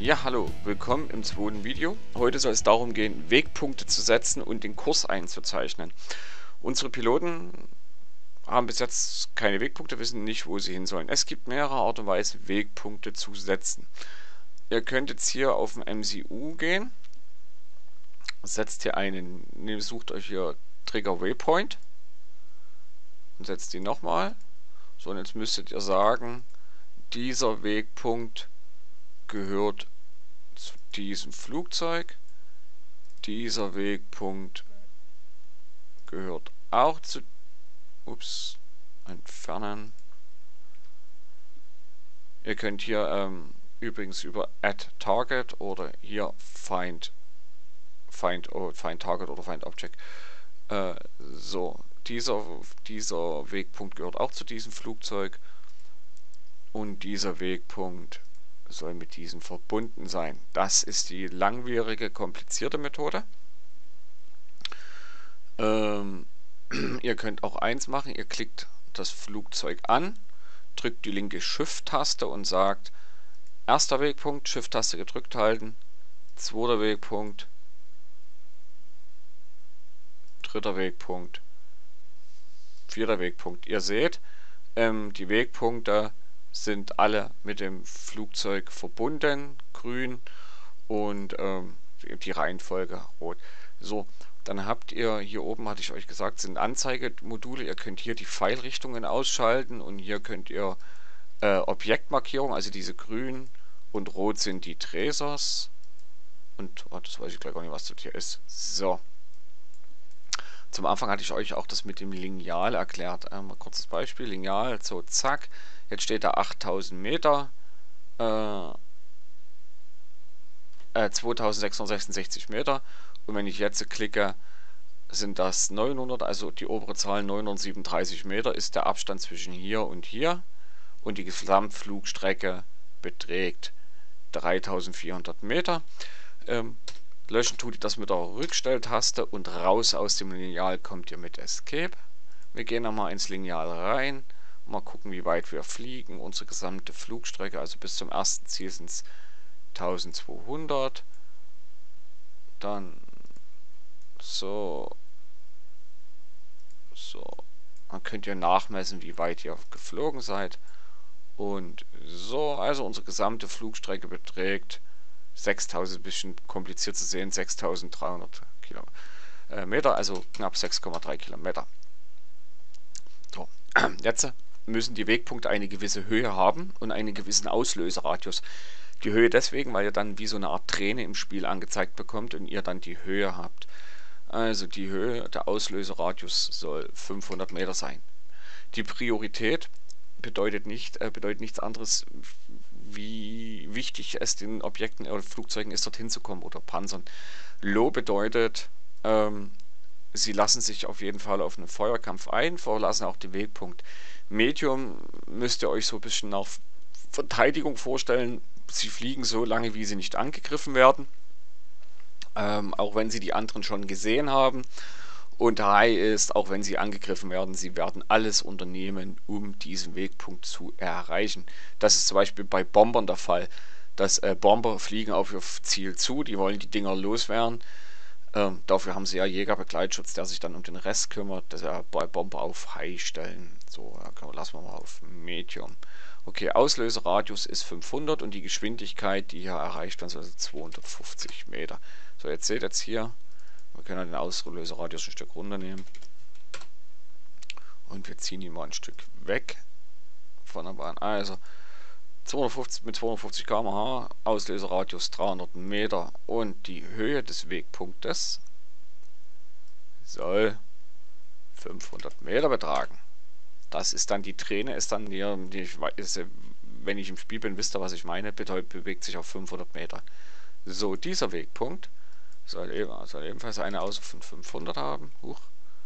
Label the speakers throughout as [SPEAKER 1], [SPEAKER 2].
[SPEAKER 1] Ja, hallo, willkommen im zweiten Video. Heute soll es darum gehen, Wegpunkte zu setzen und den Kurs einzuzeichnen. Unsere Piloten haben bis jetzt keine Wegpunkte, wissen nicht, wo sie hin sollen. Es gibt mehrere Art und Weise, Wegpunkte zu setzen. Ihr könnt jetzt hier auf den MCU gehen, setzt hier sucht euch hier Trigger Waypoint und setzt ihn nochmal. So, und jetzt müsstet ihr sagen, dieser Wegpunkt gehört zu diesem Flugzeug. Dieser Wegpunkt gehört auch zu... Ups, entfernen. Ihr könnt hier übrigens über Add Target oder hier Find Target oder Find Object. So, dieser Wegpunkt gehört auch zu diesem Flugzeug. Und dieser Wegpunkt soll mit diesem verbunden sein. Das ist die langwierige, komplizierte Methode. Ihr könnt auch eins machen, ihr klickt das Flugzeug an, drückt die linke Shift-Taste und sagt, erster Wegpunkt, Shift-Taste gedrückt halten, zweiter Wegpunkt, dritter Wegpunkt, vierter Wegpunkt. Ihr seht, die Wegpunkte sind alle mit dem Flugzeug verbunden, grün, und die Reihenfolge rot. So, dann habt ihr hier oben, hatte ich euch gesagt, sind Anzeigemodule. Ihr könnt hier die Pfeilrichtungen ausschalten und hier könnt ihr Objektmarkierung, also diese grün und rot sind die Tracers. Und das weiß ich gleich gar nicht, was das hier ist. So. Zum Anfang hatte ich euch auch das mit dem Lineal erklärt. Mal kurzes Beispiel. Lineal, so zack. Jetzt steht da 8000 Meter. 2666 Meter. Und wenn ich jetzt klicke, sind das 900, also die obere Zahl 937 Meter ist der Abstand zwischen hier und hier. Und die Gesamtflugstrecke beträgt 3400 Meter. Löschen tut ihr das mit der Rückstelltaste und raus aus dem Lineal kommt ihr mit Escape. Wir gehen nochmal ins Lineal rein. Mal gucken, wie weit wir fliegen. Unsere gesamte Flugstrecke, also bis zum ersten Ziel sind es 1200. Dann so. Dann könnt ihr nachmessen, wie weit ihr geflogen seid. Und so, also unsere gesamte Flugstrecke beträgt 6000, bisschen kompliziert zu sehen, 6300 Meter, also knapp 6,3 Kilometer. So, jetzt müssen die Wegpunkte eine gewisse Höhe haben und einen gewissen Auslöseradius. Die Höhe deswegen, weil ihr dann wie so eine Art Träne im Spiel angezeigt bekommt und ihr dann die Höhe habt. Also die Höhe, der Auslöseradius soll 500 Meter sein. Die Priorität bedeutet nichts anderes, wie wichtig es den Objekten oder Flugzeugen ist, dorthin zu kommen oder Panzern. Low bedeutet, sie lassen sich auf jeden Fall auf einen Feuerkampf ein, verlassen auch den Wegpunkt. Medium müsst ihr euch so ein bisschen nach Verteidigung vorstellen. Sie fliegen so lange, wie sie nicht angegriffen werden. Auch wenn sie die anderen schon gesehen haben. Und High ist, auch wenn sie angegriffen werden, sie werden alles unternehmen, um diesen Wegpunkt zu erreichen. Das ist zum Beispiel bei Bombern der Fall. Dass Bomber fliegen auf ihr Ziel zu, die wollen die Dinger loswerden. Dafür haben sie ja Jägerbegleitschutz, der sich dann um den Rest kümmert. Das ja bei Bomber auf High stellen. So, lassen wir mal auf Medium. Okay, Auslöserradius ist 500 und die Geschwindigkeit, die hier erreicht wird, ist also 250 Meter. So, jetzt seht ihr jetzt hier, wir können den Auslöserradius ein Stück runternehmen. Und wir ziehen ihn mal ein Stück weg von der Bahn. Also, mit 250 km/h, Auslöserradius 300 Meter und die Höhe des Wegpunktes soll 500 Meter betragen. Das ist dann die Träne, ist dann hier, wenn ich im Spiel bin, wisst ihr, was ich meine, bewegt sich auf 500 Meter. So, dieser Wegpunkt soll ebenfalls eine Auslösung von 500 haben. Huch.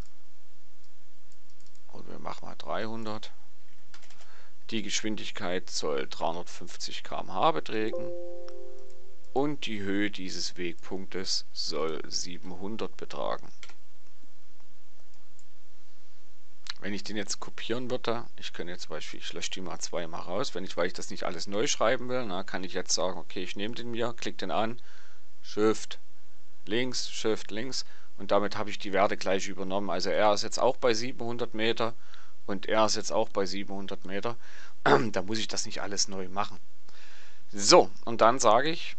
[SPEAKER 1] Und wir machen mal 300. Die Geschwindigkeit soll 350 km/h betragen. Und die Höhe dieses Wegpunktes soll 700 betragen. Wenn ich den jetzt kopieren würde, ich könnte jetzt zum Beispiel, ich lösche die mal zweimal raus, weil ich das nicht alles neu schreiben will, na, kann ich jetzt sagen, okay, ich nehme den mir, klicke den an, Shift links und damit habe ich die Werte gleich übernommen. Also er ist jetzt auch bei 700 Meter und er ist jetzt auch bei 700 Meter. Da muss ich das nicht alles neu machen. So, und dann sage ich,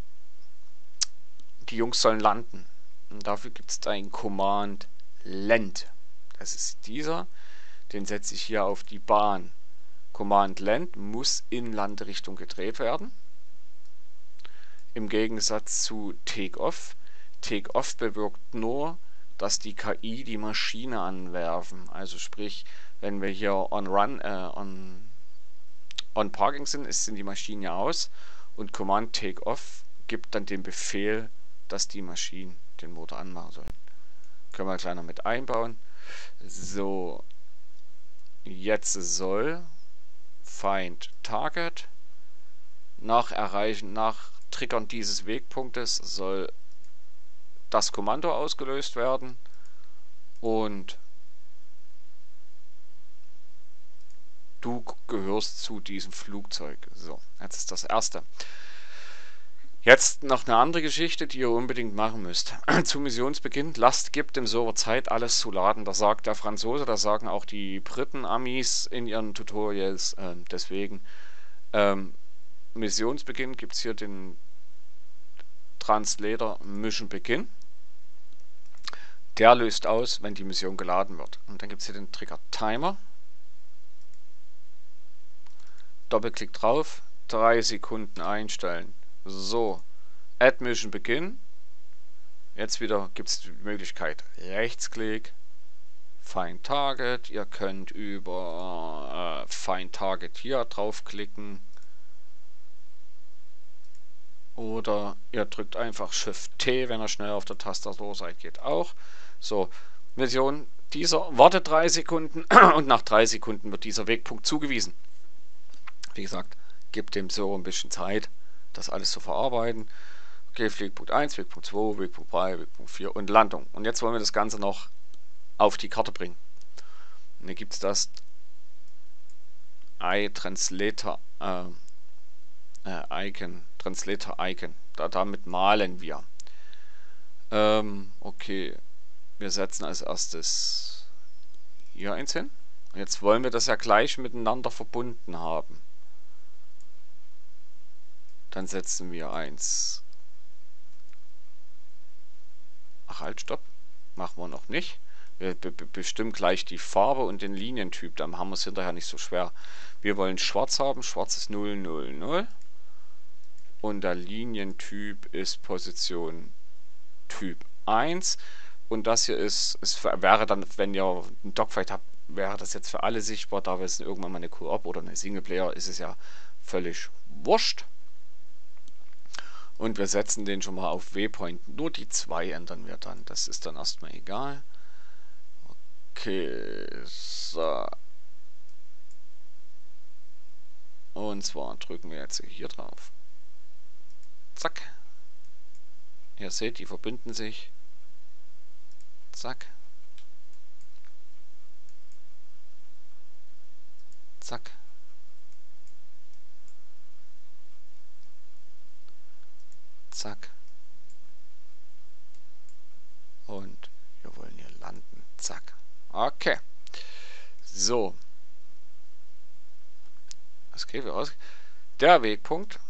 [SPEAKER 1] die Jungs sollen landen. Und dafür gibt es ein Command Land. Das ist dieser. Den setze ich hier auf die Bahn. Command Land muss in Landerichtung gedreht werden. Im Gegensatz zu Takeoff. Takeoff bewirkt nur, dass die KI die Maschine anwerfen. Also sprich, wenn wir hier on Parking sind, sind die Maschinen ja aus. Und Command Takeoff gibt dann den Befehl, dass die Maschinen den Motor anmachen sollen. Können wir gleich noch mit einbauen. So, jetzt soll Find Target nach Triggern dieses Wegpunktes soll das Kommando ausgelöst werden und du gehörst zu diesem Flugzeug. So, jetzt ist das erste. Jetzt noch eine andere Geschichte, die ihr unbedingt machen müsst. Zu Missionsbeginn, gibt dem Server Zeit, alles zu laden. Das sagt der Franzose, das sagen auch die Briten, Amis in ihren Tutorials. Deswegen, Missionsbeginn gibt es hier den Translator Mission Begin. Der löst aus, wenn die Mission geladen wird. Und dann gibt es hier den Trigger Timer. Doppelklick drauf, 3 Sekunden einstellen. So, Add Mission Begin. Jetzt wieder gibt es die Möglichkeit Rechtsklick, Find Target. Ihr könnt über Find Target hier draufklicken. Oder ihr drückt einfach Shift T, wenn ihr schnell auf der Tastatur seid, geht auch. So, Mission, dieser wartet 3 Sekunden und nach 3 Sekunden wird dieser Wegpunkt zugewiesen. Wie gesagt, gibt dem Server ein bisschen Zeit, das alles zu verarbeiten. Okay, Wegpunkt 1, Wegpunkt 2, Wegpunkt 3, Wegpunkt 4 und Landung. Und jetzt wollen wir das Ganze noch auf die Karte bringen. Und dann gibt es das iTranslator Icon. Translator Icon. Damit malen wir. Okay, wir setzen als erstes hier eins hin. Und jetzt wollen wir das ja gleich miteinander verbunden haben. Dann setzen wir eins. Ach halt, stopp. Machen wir noch nicht. Wir bestimmen gleich die Farbe und den Linientyp. Dann haben wir es hinterher nicht so schwer. Wir wollen schwarz haben. Schwarz ist 000. Und der Linientyp ist Position Typ 1. Und das hier wäre dann, wenn ihr ein Dogfight habt, wäre das jetzt für alle sichtbar. Da wir es irgendwann mal eine Koop oder eine Singleplayer, ist es ja völlig wurscht. Und wir setzen den schon mal auf Waypoint. Nur die 2 ändern wir dann. Das ist dann erstmal egal. Okay, so. Und zwar drücken wir jetzt hier drauf. Zack. Ihr seht, die verbinden sich. Zack. Zack. Zack. Und wir wollen hier landen. Zack. Okay. So. Das geht wieder aus. Der Wegpunkt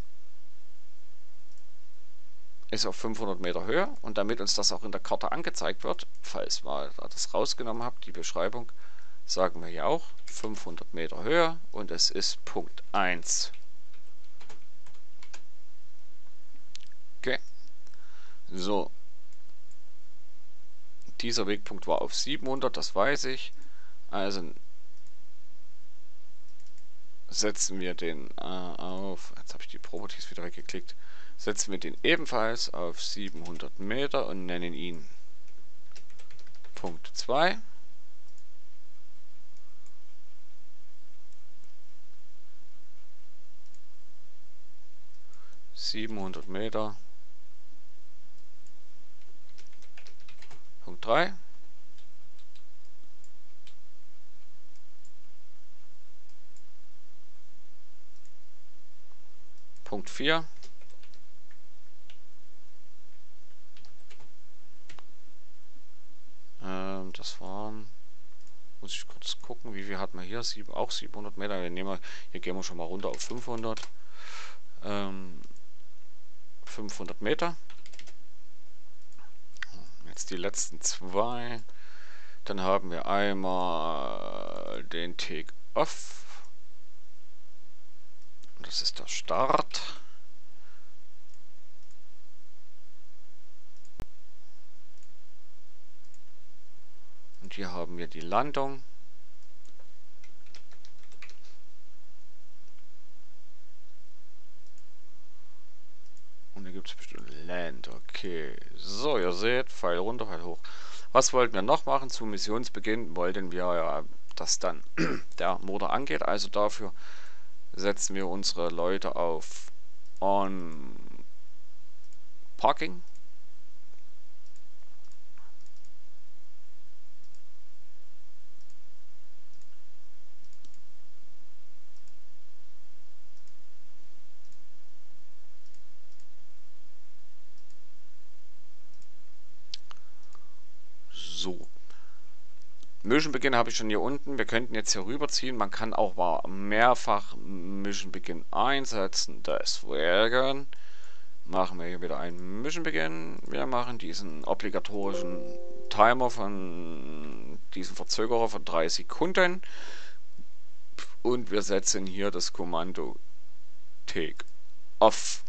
[SPEAKER 1] ist auf 500 Meter Höhe und damit uns das auch in der Karte angezeigt wird, falls wir das rausgenommen habt, die Beschreibung, sagen wir hier auch 500 Meter Höhe und es ist Punkt 1. Okay. So. Dieser Wegpunkt war auf 700, das weiß ich. Also setzen wir den auf, jetzt habe ich die Properties wieder weggeklickt, setzen wir den ebenfalls auf 700 Meter und nennen ihn Punkt 2. Meter. Punkt 3. 2.4. Das waren, muss ich kurz gucken, wie viel hat man hier? Auch 700 Meter. Hier gehen wir schon mal runter auf 500. 500 Meter. Jetzt die letzten zwei. Dann haben wir einmal den Take-Off. Das ist der Start. Und hier haben wir die Landung. Und hier gibt es bestimmt Land. Okay. So, ihr seht, Pfeil runter, Pfeil hoch. Was wollten wir noch machen? Zu Missionsbeginn wollten wir ja, dass dann der Motor angeht. Also dafür setzen wir unsere Leute auf On Parking. So. Mission Beginn habe ich schon hier unten. Wir könnten jetzt hier rüberziehen. Man kann auch mal mehrfach Mission Beginn einsetzen. Deswegen machen wir hier wieder einen Mission Beginn. Wir machen diesen obligatorischen Timer von diesen Verzögerer von 3 Sekunden. Und wir setzen hier das Kommando Take Off.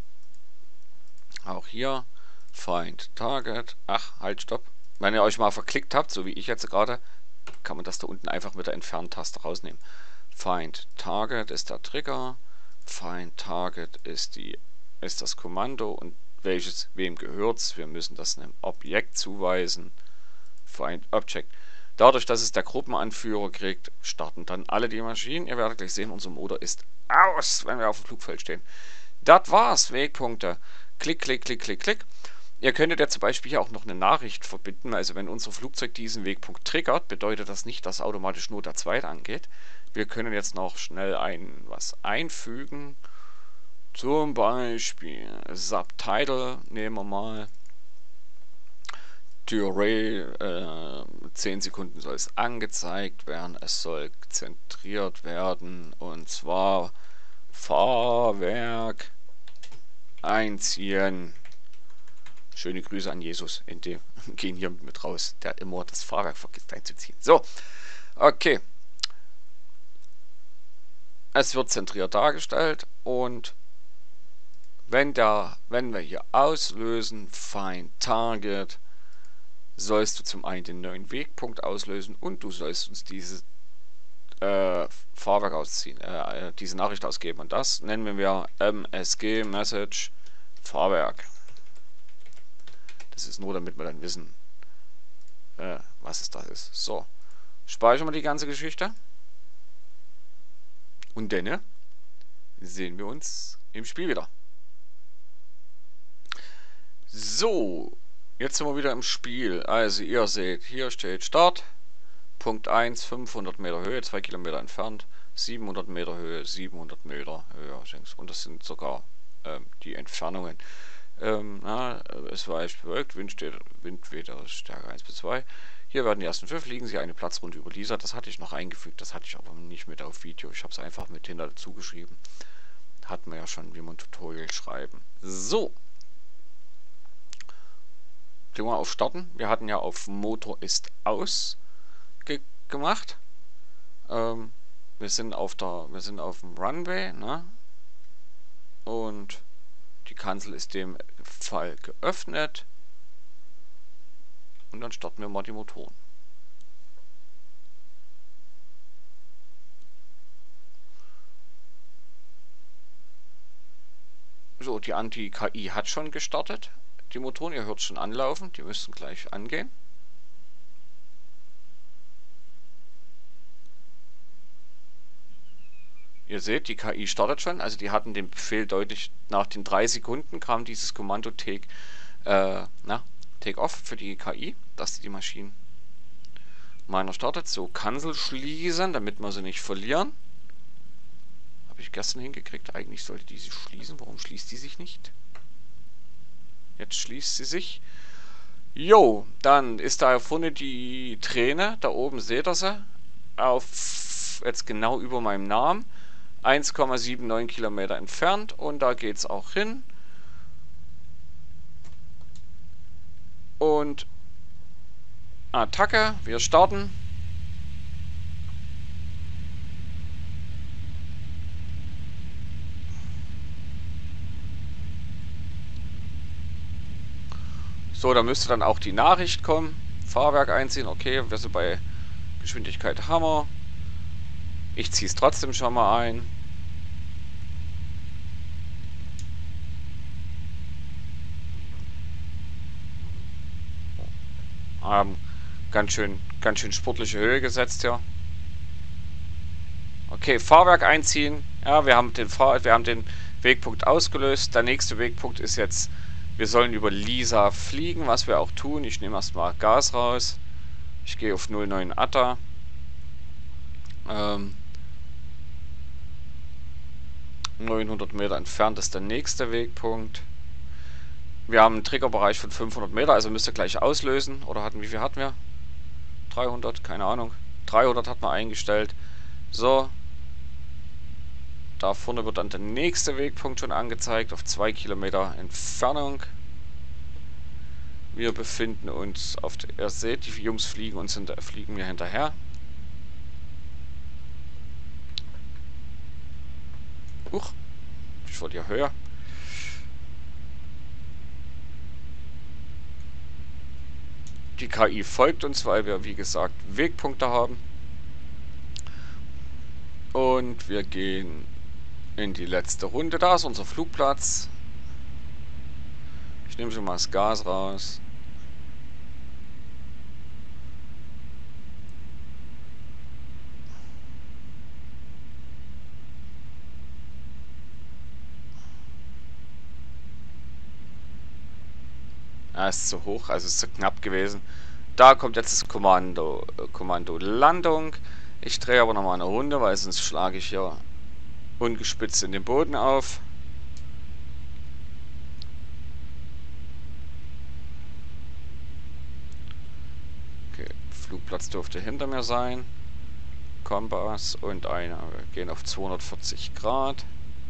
[SPEAKER 1] Auch hier Find Target. Ach, halt, stopp. Wenn ihr euch mal verklickt habt, so wie ich jetzt gerade, kann man das da unten einfach mit der Entfernen-Taste rausnehmen. Find Target ist der Trigger. Find Target ist das Kommando und wem gehört's? Wir müssen das einem Objekt zuweisen. Find Object. Dadurch, dass es der Gruppenanführer kriegt, starten dann alle die Maschinen. Ihr werdet gleich sehen, unser Motor ist aus, wenn wir auf dem Flugfeld stehen. Das war's. Wegpunkte. Klick, klick, klick, klick, klick. Ihr könntet ja zum Beispiel hier auch noch eine Nachricht verbinden. Also wenn unser Flugzeug diesen Wegpunkt triggert, bedeutet das nicht, dass automatisch nur der zweite angeht. Wir können jetzt noch schnell was einfügen. Zum Beispiel Subtitle nehmen wir mal. Delay 10 Sekunden soll es angezeigt werden. Es soll zentriert werden. Und zwar Fahrwerk einziehen. Schöne Grüße an Jesus. Gehen hier mit raus, der immer das Fahrwerk vergisst einzuziehen. So, okay. Es wird zentriert dargestellt und wenn wir hier auslösen, Find Target, sollst du zum einen den neuen Wegpunkt auslösen und du sollst uns dieses Fahrwerk ausziehen, diese Nachricht ausgeben. Und das nennen wir MSG Message Fahrwerk. Das ist nur, damit wir dann wissen, was es da ist. So, speichern wir die ganze Geschichte. Und dann sehen wir uns im Spiel wieder. So, jetzt sind wir wieder im Spiel. Also ihr seht, hier steht Start. Punkt 1, 500 Meter Höhe, 2 Kilometer entfernt. 700 Meter Höhe, 700 Meter Höhe. Und das sind sogar die Entfernungen. Es war echt bewölkt, Windwetter Stärke 1 bis 2. Hier werden die ersten 5, fliegen sie eine Platzrunde über Lisa. Das hatte ich noch eingefügt, das hatte ich aber nicht mit auf Video. Ich habe es einfach mit hinter dazu geschrieben. Hatten wir ja schon, wie man Tutorial schreiben. So. Klicken wir auf Starten. Wir hatten ja auf Motor ist aus gemacht. Wir sind auf dem Runway, ne? Und die Kanzel ist dem Fall geöffnet. Und dann starten wir mal die Motoren. So, die Anti-KI hat schon gestartet. Die Motoren, ihr hört schon anlaufen. Die müssten gleich angehen. Ihr seht, die KI startet schon. Also die hatten den Befehl deutlich, nach den 3 Sekunden kam dieses Kommando Take Off für die KI, dass die Maschinen meiner startet. So, Kanzel schließen, damit wir sie nicht verlieren. Habe ich gestern hingekriegt. Eigentlich sollte die sich schließen. Warum schließt die sich nicht? Jetzt schließt sie sich. Jo, dann ist da vorne die Träne. Da oben seht ihr sie. Jetzt genau über meinem Namen. 1,79 Kilometer entfernt. Und da geht es auch hin. Und Attacke. Wir starten. So, da müsste dann auch die Nachricht kommen. Fahrwerk einziehen. Okay, wir sind bei Geschwindigkeit Hammer. Ich ziehe es trotzdem schon mal ein. Ganz schön sportliche Höhe gesetzt hier. Okay, Fahrwerk einziehen. Ja, wir haben den Wegpunkt ausgelöst. Der nächste Wegpunkt ist jetzt, wir sollen über Lisa fliegen, was wir auch tun. Ich nehme erstmal Gas raus. Ich gehe auf 09 Atta. 900 Meter entfernt ist der nächste Wegpunkt. Wir haben einen Triggerbereich von 500 Meter, also müsst ihr gleich auslösen. Oder wie viel hatten wir? 300, keine Ahnung. 300 hat man eingestellt. So. Da vorne wird dann der nächste Wegpunkt schon angezeigt, auf 2 Kilometer Entfernung. Wir befinden uns auf der, ihr seht, die Jungs fliegen mir hinterher. Huch, ich wollte ja höher. Die KI folgt uns, weil wir, wie gesagt, Wegpunkte haben. Und wir gehen in die letzte Runde. Da ist unser Flugplatz. Ich nehme schon mal das Gas raus. Ist zu hoch, also ist zu knapp gewesen. Da kommt jetzt das Kommando Landung. Ich drehe aber nochmal eine Runde, weil sonst schlage ich hier ungespitzt in den Boden auf. Okay, Flugplatz dürfte hinter mir sein. Kompass und wir gehen auf 240 Grad.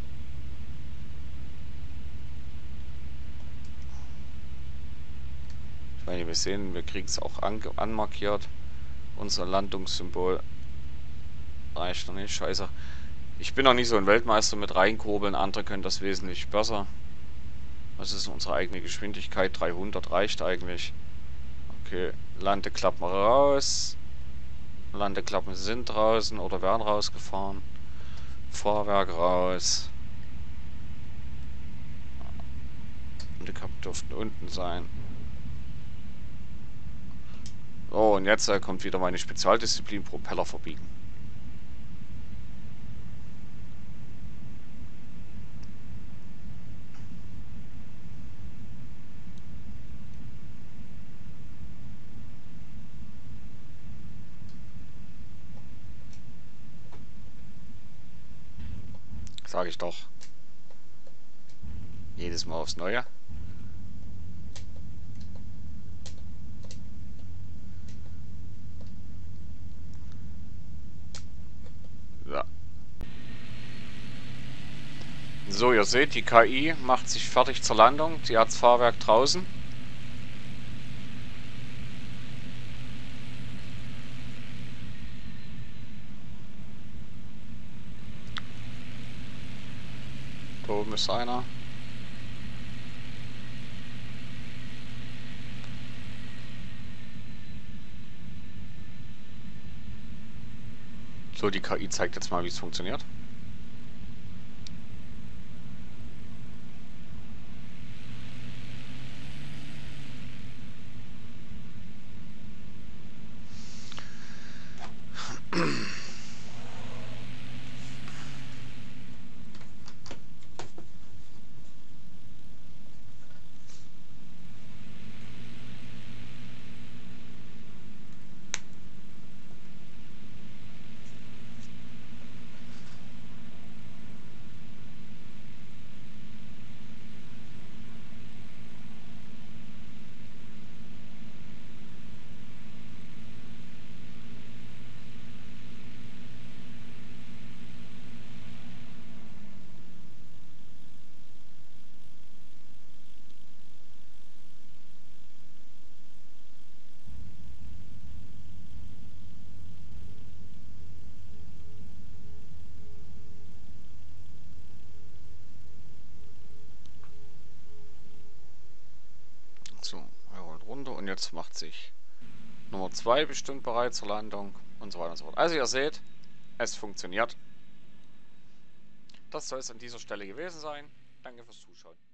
[SPEAKER 1] Ich meine, wir sehen, wir kriegen es auch anmarkiert. Unser Landungssymbol reicht noch nicht. Scheiße. Ich bin noch nicht so ein Weltmeister mit reinkurbeln. Andere können das wesentlich besser. Was ist unsere eigene Geschwindigkeit? 300 reicht eigentlich. Okay, Landeklappen raus. Landeklappen sind draußen oder werden rausgefahren. Fahrwerk raus. Landeklappen dürften unten sein. Oh, und jetzt kommt wieder meine Spezialdisziplin, Propeller verbiegen. Sage ich doch. Jedes Mal aufs Neue. So, ihr seht, die KI macht sich fertig zur Landung. Sie hat das Fahrwerk draußen. Da oben ist einer. So, die KI zeigt jetzt mal, wie es funktioniert. So, er rollt runter und jetzt macht sich Nummer 2 bestimmt bereit zur Landung und so weiter und so fort. Also ihr seht, es funktioniert. Das soll es an dieser Stelle gewesen sein. Danke fürs Zuschauen.